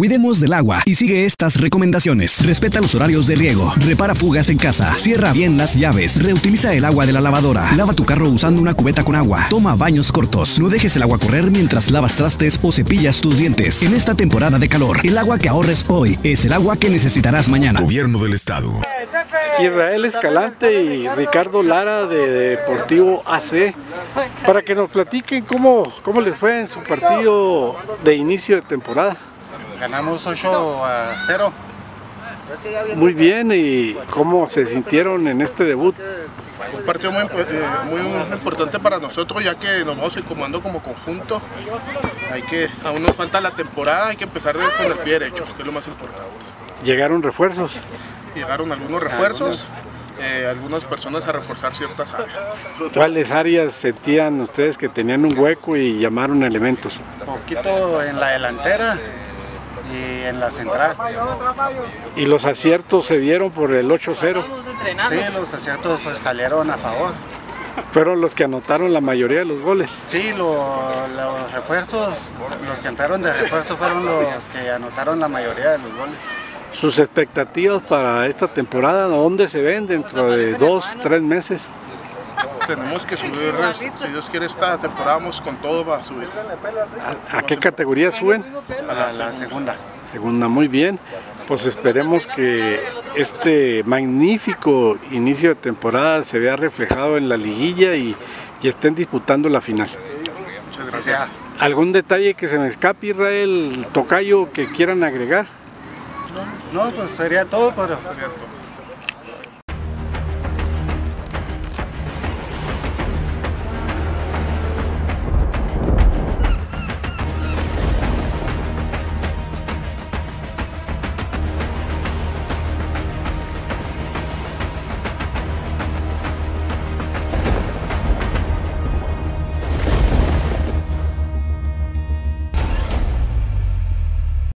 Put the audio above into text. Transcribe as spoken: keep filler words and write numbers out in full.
Cuidemos del agua y sigue estas recomendaciones. Respeta los horarios de riego, repara fugas en casa, cierra bien las llaves, reutiliza el agua de la lavadora, lava tu carro usando una cubeta con agua, toma baños cortos, no dejes el agua correr mientras lavas trastes o cepillas tus dientes. En esta temporada de calor, el agua que ahorres hoy es el agua que necesitarás mañana. Gobierno del Estado. Israel Escalante y Ricardo Lara de Deportivo A C, para que nos platiquen cómo, cómo les fue en su partido de inicio de temporada. Ganamos ocho a cero. Muy bien, ¿y cómo se sintieron en este debut? Fue un partido muy, eh, muy, muy importante para nosotros, ya que nos vamos incomodando como conjunto. Hay que, aún nos falta la temporada, hay que empezar con el pie derecho, que es lo más importante. ¿Llegaron refuerzos? Llegaron algunos refuerzos, eh, algunas personas a reforzar ciertas áreas. ¿Cuáles áreas sentían ustedes que tenían un hueco y llamaron elementos? Un poquito en la delantera y en la central. ¿Y los aciertos se vieron por el ocho cero? Sí, los aciertos pues, salieron a favor. ¿Fueron los que anotaron la mayoría de los goles? Sí, lo, los refuerzos, los que entraron de refuerzo fueron los que anotaron la mayoría de los goles. ¿Sus expectativas para esta temporada, dónde se ven dentro de dos, tres meses? Tenemos que subir, si Dios quiere, esta temporada vamos con todo para subir. ¿A, a qué categoría suben? A la, la segunda. Segunda, muy bien. Pues esperemos que este magnífico inicio de temporada se vea reflejado en la liguilla y, y estén disputando la final. Muchas gracias. ¿Algún detalle que se me escape, Israel, tocayo, que quieran agregar? No, pues sería todo, pero... Sería todo.